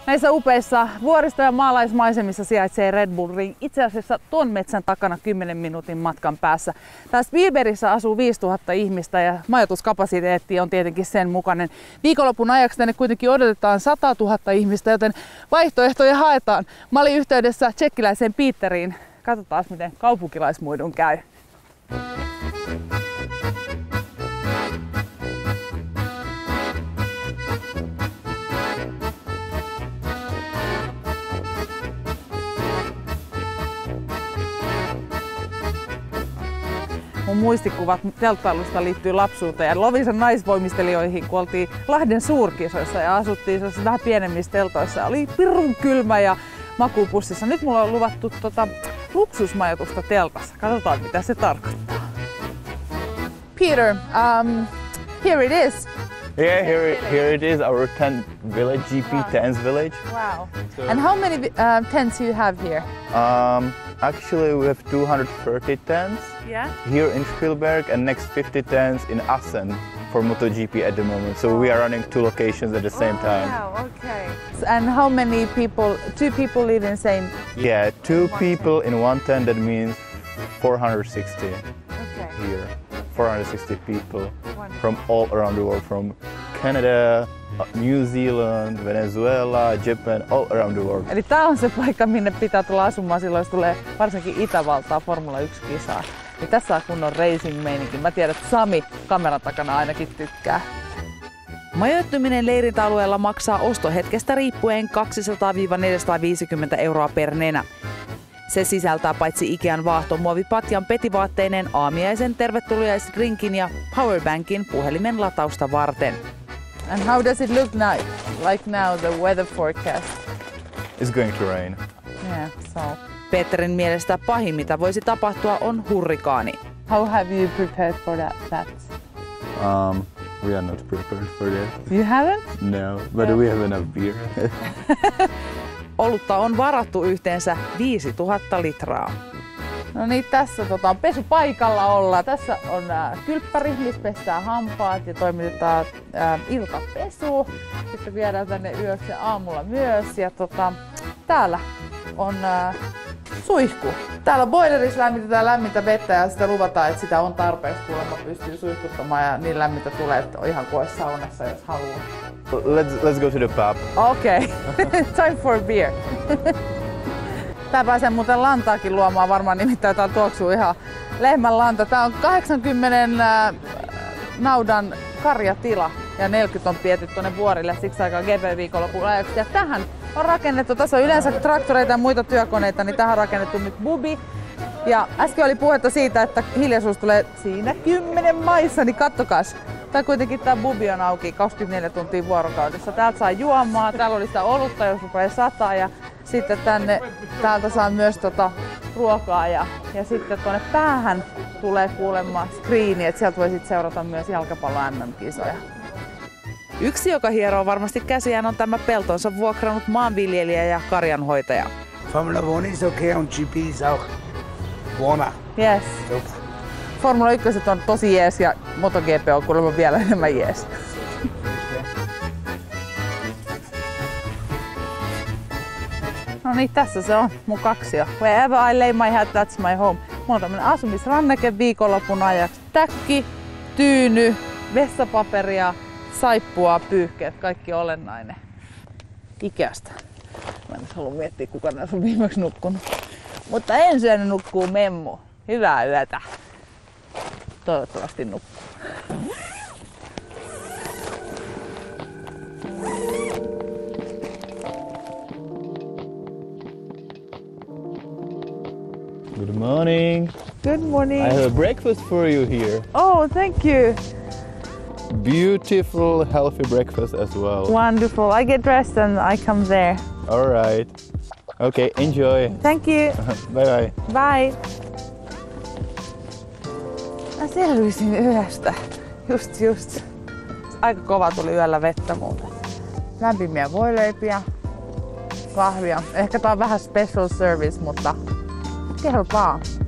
Näissä upeissa vuoristo- ja maalaismaisemissa sijaitsee Red Bull Ring, itse asiassa tuon metsän takana 10 minuutin matkan päässä. Täällä Spielbergissä asuu 5000 ihmistä ja majoituskapasiteetti on tietenkin sen mukainen. Viikonlopun ajaksi tänne kuitenkin odotetaan 100 000 ihmistä, joten vaihtoehtoja haetaan. Mä olin yhteydessä tsekkiläiseen Peteriin. Katsotaan, miten kaupunkilaismuidun käy. Mun muistikuvat telttailusta liittyy lapsuuteen ja Loviisan naisvoimistelijoihin, kun oltiin Lahden suurkisoissa ja asuttiin vähän pienemmissä teltoissa. Oli pirun kylmä ja makuupussissa. Nyt mulla on luvattu luksusmajoitusta teltassa. Katsotaan, mitä se tarkoittaa. Peter, here it is. Yeah, here it is, our tent village, GPtents village. Wow. And how many tents you have here? Actually, we have 230 tents here in Spielberg and next 50 tents in Assen for MotoGP at the moment. So we are running 2 locations at the same time. Wow, okay. And how many people, 2 people live in same? Yeah, 2 people in 1 tent, that means 460 here. 460 people from all around the world, from Canada, New Zealand, Venezuela, Japan, all around the world. Eli tää on se paikka, minne pitää tulla asumaan silloin, jos tulee varsinkin Itävaltaa Formula 1-kisaa. Niin tässä on kunnon racing-meininki. Mä tiedän, että Sami kameran takana ainakin tykkää. Majoittuminen leirintäalueella maksaa ostohetkestä riippuen 200–450 euroa per nenä. Se sisältää paitsi Ikean vaahtomuovipatjan petivaatteineen aamiaisen, tervetuliaisdrinkin ja powerbankin puhelimen latausta varten. And how does it look now, like now, the weather forecast? It's going to rain. Yeah, so. Peterin mielestä pahin, mitä voisi tapahtua, on hurrikaani. How have you prepared for that? We are not prepared for that. You haven't? No, but we have enough beer. Olutta on varattu yhteensä 5000 litraa. No niin, tässä pesupaikalla ollaan. Tässä on kylppäri, missä pestään hampaat ja toimitetaan iltapesu. Sitten viedään tänne yöksi ja aamulla myös. Ja täällä on suihku. Täällä boilerissa lämmitetään lämmintä vettä ja sitä luvataan, että sitä on tarpeeksi, kuulemma pystyy suihkuttamaan ja niin lämmintä tulee, että ihan kuin olisi saunassa, jos haluaa. Let's go to the pub. Okay, time for a beer. Tää pääsee muuten lantaakin luomaan varmaan, nimittäin tää tuoksuu ihan lehmän lanta. Tää on 80 naudan karjatila ja 40 on piety tuonne vuorille siksi aikaa GP-viikonlopun ajaksi. Ja tähän on rakennettu, tässä on yleensä traktoreita ja muita työkoneita, niin tähän on rakennettu nyt bubi. Ja äsken oli puhetta siitä, että hiljaisuus tulee siinä 10 maissa, niin kattokas. Tää kuitenkin tää bubi on auki 24 tuntia vuorokaudessa. Täältä saa juomaa, täällä oli sitä olutta, jos rupeaa sataa ja sitten täältä saa myös ruokaa ja sitten tuonne päähän tulee kuulemma screeni, että sieltä voi sitten seurata myös jalkapallon MM-kisoja. Yksi, joka hieroo varmasti käsiään, on tämä peltonsa vuokrannut maanviljelijä ja karjanhoitaja. Formula 1 is okay on GP is auch warmer. Yes. Formula 1 on tosi jees ja MotoGP on kuulemma vielä enemmän jees. No niin, tässä se on mun kaksio. Wherever I lay my head, that's my home. Mulla on tämmönen asumisranneke viikonlopun ajaksi. Täkki, tyyny, vessapaperia, saippua, pyyhkeet, kaikki olennainen. Ikeasta. Mä en halua miettiä, kuka näissä on viimeksi nukkunut. Mutta ensin nukkuu memmu. Hyvää yötä. Toivottavasti nukkuu. Good morning. Good morning. I have a breakfast for you here. Oh, thank you. Beautiful, healthy breakfast as well. Wonderful. I get dressed and I come there. All right. Okay, enjoy. Thank you. Bye bye. Bye. Mä selvisin yöstä. Just. Aika kova tuli yöllä vettä muuten. Lämpimiä voileipiä, kahvia. Ehkä tää on vähän special service, mutta kelpaa.